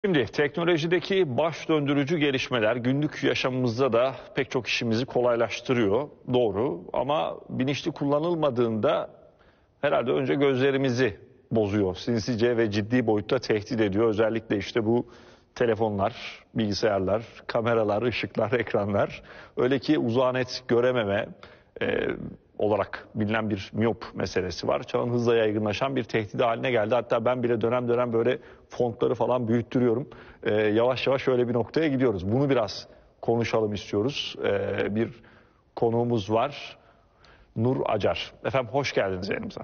Şimdi teknolojideki baş döndürücü gelişmeler günlük yaşamımızda da pek çok işimizi kolaylaştırıyor. Doğru, ama bilinçli kullanılmadığında herhalde önce gözlerimizi bozuyor. Sinsice ve ciddi boyutta tehdit ediyor. Özellikle işte bu telefonlar, bilgisayarlar, kameralar, ışıklar, ekranlar. Öyle ki uzağa net görememe olarak bilinen bir miyop meselesi var. Çağın hızla yaygınlaşan bir tehdit haline geldi. Hatta ben bile dönem dönem böyle fontları falan büyüttürüyorum. Yavaş yavaş öyle bir noktaya gidiyoruz. Bunu biraz konuşalım istiyoruz. Bir konuğumuz var. Nur Acar. Efendim hoş geldiniz yayınımıza.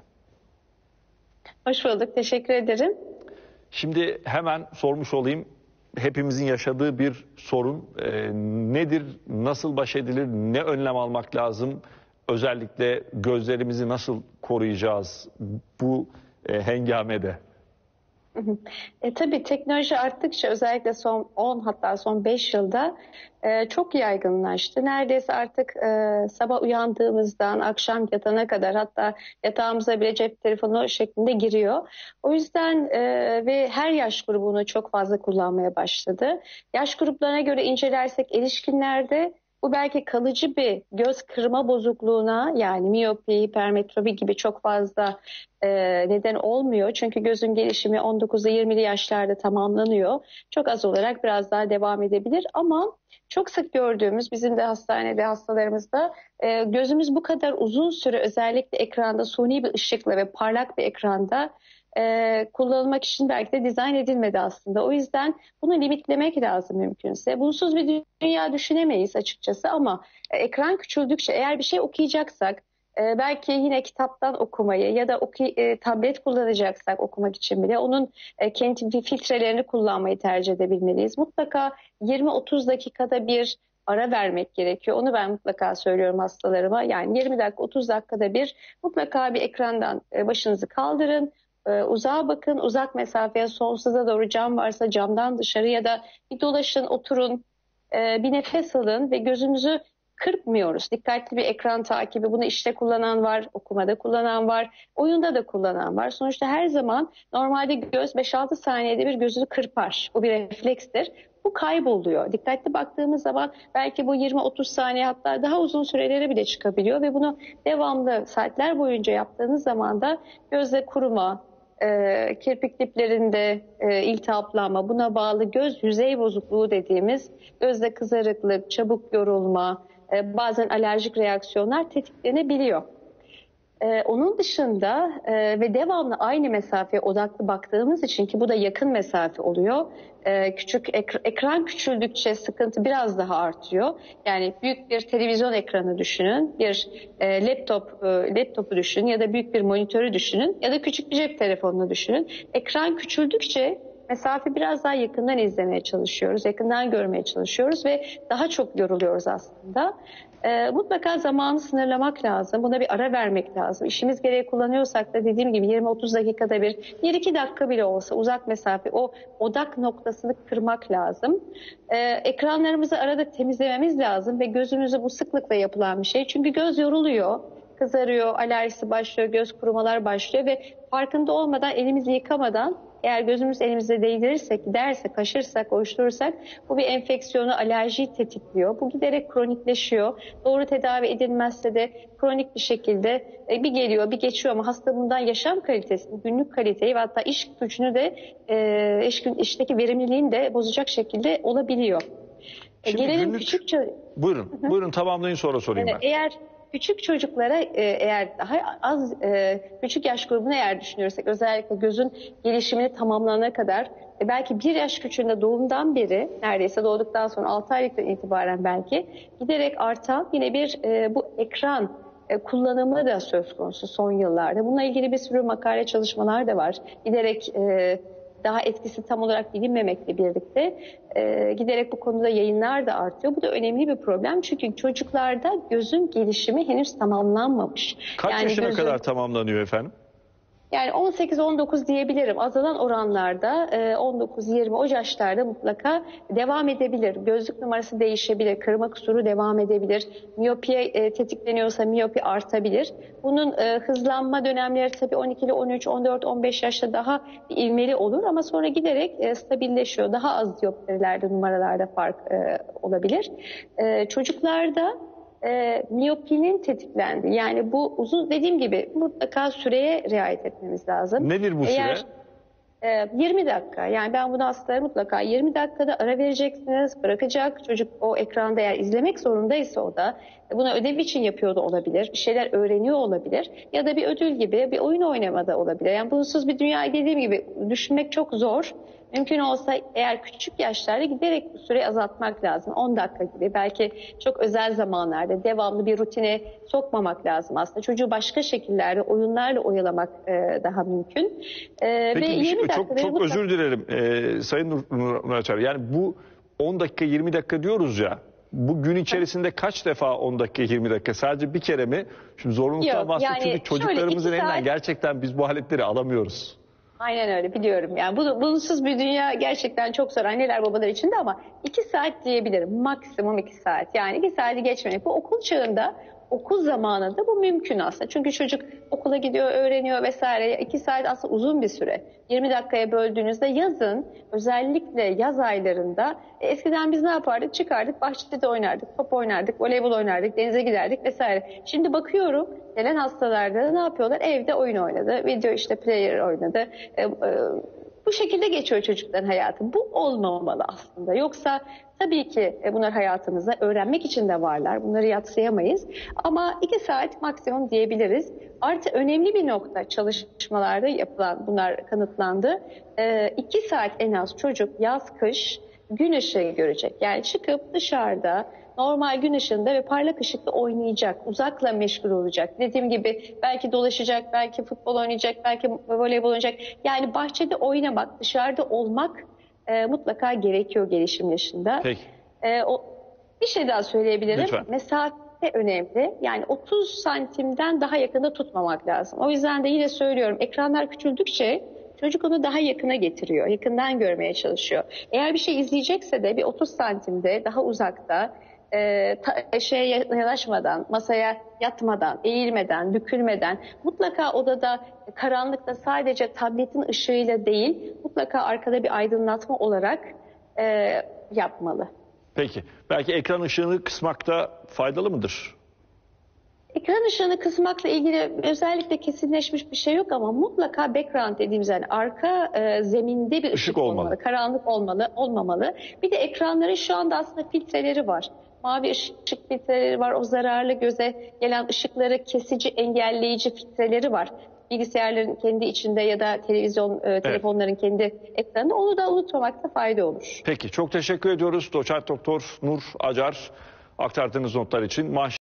Hoş bulduk. Teşekkür ederim. Şimdi hemen sormuş olayım. Hepimizin yaşadığı bir sorun nedir? Nasıl baş edilir? Ne önlem almak lazım? Özellikle gözlerimizi nasıl koruyacağız bu hengamede? Tabii teknoloji arttıkça özellikle son 10 hatta son 5 yılda çok yaygınlaştı. Neredeyse artık sabah uyandığımızdan akşam yatana kadar hatta yatağımıza bile cep telefonu şeklinde giriyor. O yüzden ve her yaş grubunu çok fazla kullanmaya başladı. Yaş gruplarına göre incelersek erişkinlerde bu belki kalıcı bir göz kırma bozukluğuna yani miyopi, hipermetropi gibi çok fazla neden olmuyor. Çünkü gözün gelişimi 19'lu 20'li yaşlarda tamamlanıyor. Çok az olarak biraz daha devam edebilir ama çok sık gördüğümüz bizim de hastanede hastalarımızda gözümüz bu kadar uzun süre özellikle ekranda suni bir ışıkla ve parlak bir ekranda kullanılmak için belki de dizayn edilmedi aslında. O yüzden bunu limitlemek lazım mümkünse. Bunsuz bir dünya düşünemeyiz açıkçası ama ekran küçüldükçe eğer bir şey okuyacaksak belki yine kitaptan okumayı ya da tablet kullanacaksak okumak için bile onun kendi filtrelerini kullanmayı tercih edebilmeliyiz. Mutlaka 20-30 dakikada bir ara vermek gerekiyor. Onu ben mutlaka söylüyorum hastalarıma. Yani 20 dakika 30 dakikada bir mutlaka bir ekrandan başınızı kaldırın. Uzağa bakın, uzak mesafeye sonsuza doğru cam varsa camdan dışarı ya da bir dolaşın, oturun, bir nefes alın ve gözünüzü kırpmıyoruz. Dikkatli bir ekran takibi, bunu işte kullanan var, okumada kullanan var, oyunda da kullanan var. Sonuçta her zaman normalde göz 5-6 saniyede bir gözünü kırpar. Bu bir reflekstir. Bu kayboluyor. Dikkatli baktığımız zaman belki bu 20-30 saniye hatta daha uzun sürelere bile çıkabiliyor ve bunu devamlı saatler boyunca yaptığınız zaman da gözde kuruma, kirpik diplerinde iltihaplanma, buna bağlı göz yüzey bozukluğu dediğimiz gözde kızarıklık, çabuk yorulma, bazen alerjik reaksiyonlar tetiklenebiliyor. Onun dışında ve devamlı aynı mesafeye odaklı baktığımız için ki bu da yakın mesafe oluyor. Küçük ekran küçüldükçe sıkıntı biraz daha artıyor. Yani büyük bir televizyon ekranı düşünün, bir laptopu düşünün ya da büyük bir monitörü düşünün ya da küçük bir cep telefonunu düşünün. Ekran küçüldükçe mesafe biraz daha yakından izlemeye çalışıyoruz, yakından görmeye çalışıyoruz ve daha çok yoruluyoruz aslında. Mutlaka zamanı sınırlamak lazım. Buna bir ara vermek lazım. İşimiz gereği kullanıyorsak da dediğim gibi 20-30 dakikada bir, 1-2 dakika bile olsa uzak mesafe, o odak noktasını kırmak lazım. Ekranlarımızı arada temizlememiz lazım ve gözümüzü bu sıklıkla yapılan bir şey. Çünkü göz yoruluyor, kızarıyor, alerjisi başlıyor, göz kurumalar başlıyor ve farkında olmadan elimizi yıkamadan eğer gözümüz elimizde değdirirsek, giderse, kaşırsak, uyuşturursak bu bir enfeksiyonu, alerjiyi tetikliyor. Bu giderek kronikleşiyor. Doğru tedavi edilmezse de kronik bir şekilde bir geliyor, bir geçiyor ama hasta bundan yaşam kalitesini, günlük kaliteyi ve hatta iş gücünü de işteki verimliliğini de bozacak şekilde olabiliyor. Gelelim küçük... Buyurun, buyurun tamamlayın sonra sorayım ben. Eğer küçük çocuklara eğer daha az küçük yaş grubunu eğer düşünürsek özellikle gözün gelişimini tamamlanana kadar belki bir yaş küçüğünde doğumdan beri neredeyse doğduktan sonra 6 aylıktan itibaren belki giderek artan yine bir bu ekran kullanımı da söz konusu son yıllarda. Bununla ilgili bir sürü makale çalışmalar da var. Giderek daha etkisi tam olarak bilinmemekle birlikte giderek bu konuda yayınlar da artıyor. Bu da önemli bir problem çünkü çocuklarda gözün gelişimi henüz tamamlanmamış. Kaç yaşına kadar tamamlanıyor efendim? Yani 18-19 diyebilirim. Azalan oranlarda 19-20 o yaşlarda mutlaka devam edebilir. Gözlük numarası değişebilir. Kırma kusuru devam edebilir. Miyopi tetikleniyorsa miyopi artabilir. Bunun hızlanma dönemleri tabii 12'li, 13, 14, 15 yaşta daha ivmeli olur ama sonra giderek stabilleşiyor. Daha az diyoptrilerde, numaralarda fark olabilir. Çocuklarda miyopinin tetiklendi. Yani bu uzun, dediğim gibi mutlaka süreye riayet etmemiz lazım. Nedir bu süre? 20 dakika. Yani ben bunu hastalara mutlaka 20 dakikada ara vereceksiniz. Bırakacak. Çocuk o ekranda eğer izlemek zorundaysa o da bunu ödev için yapıyor da olabilir. Bir şeyler öğreniyor olabilir. Ya da bir ödül gibi bir oyun oynamada olabilir. Yani bunsuz bir dünya, dediğim gibi düşünmek çok zor. Mümkün olsa eğer küçük yaşlarda giderek bu süreyi azaltmak lazım. 10 dakika gibi, belki çok özel zamanlarda devamlı bir rutine sokmamak lazım aslında. Çocuğu başka şekillerde, oyunlarla oyalamak daha mümkün. Peki, Ve 20 çok mutlaka... özür dilerim Sayın Nur Açar. Yani bu 10 dakika 20 dakika diyoruz ya. Bu gün içerisinde kaç defa 10 dakika 20 dakika? Sadece bir kere mi? Şimdi zorunluluktan bahsediyoruz çünkü çocuklarımızın elinden gerçekten biz bu aletleri alamıyoruz. Aynen öyle, biliyorum. Yani bunsuz bir dünya gerçekten çok zor anneler babalar için de, ama 2 saat diyebilirim. Maksimum 2 saat. Yani 2 saati geçmemek. Bu okul çağında, okul zamanında bu mümkün aslında. Çünkü çocuk okula gidiyor, öğreniyor vesaire. 2 saat aslında uzun bir süre. 20 dakikaya böldüğünüzde yazın, özellikle yaz aylarında eskiden biz ne yapardık? Çıkardık, bahçede oynardık, top oynardık, voleybol oynardık, denize giderdik vesaire. Şimdi bakıyorum gelen hastalarda ne yapıyorlar? Evde oyun oynadı, video işte player oynadı. Bu şekilde geçiyor çocukların hayatı. Bu olmamalı aslında. Yoksa tabii ki bunlar hayatımızda öğrenmek için de varlar. Bunları yadsıyamayız. Ama 2 saat maksimum diyebiliriz. Artı önemli bir nokta, çalışmalarda yapılan, bunlar kanıtlandı. 2 saat en az çocuk yaz kış gün ışığı görecek. Yani çıkıp dışarıda normal gün ışığında ve parlak ışıkta oynayacak, uzakla meşgul olacak. Dediğim gibi belki dolaşacak, belki futbol oynayacak, belki voleybol oynayacak. Yani bahçede oynamak, dışarıda olmak mutlaka gerekiyor gelişim yaşında. Peki. Bir şey daha söyleyebilirim. Lütfen. Mesafe önemli. Yani 30 santimden daha yakında tutmamak lazım. O yüzden de yine söylüyorum, ekranlar küçüldükçe çocuk onu daha yakına getiriyor. Yakından görmeye çalışıyor. Eğer bir şey izleyecekse de bir 30 santimde daha uzakta, şeye yanaşmadan, masaya yatmadan, eğilmeden, bükülmeden, mutlaka odada karanlıkta sadece tabletin ışığıyla değil, mutlaka arkada bir aydınlatma olarak yapmalı. Peki. Belki ekran ışığını kısmakta faydalı mıdır? Ekran ışığını kısmakla ilgili özellikle kesinleşmiş bir şey yok ama mutlaka background dediğimiz, yani arka zeminde bir ışık olmalı. Karanlık olmamalı. Bir de ekranların şu anda aslında filtreleri var. Mavi ışık filtreleri var. O zararlı göze gelen ışıkları kesici, engelleyici filtreleri var. Bilgisayarların kendi içinde ya da telefonların kendi ekranında. Onu da unutmamakta fayda olur. Peki, çok teşekkür ediyoruz. Doçent Doktor Nur Acar aktardığınız notlar için.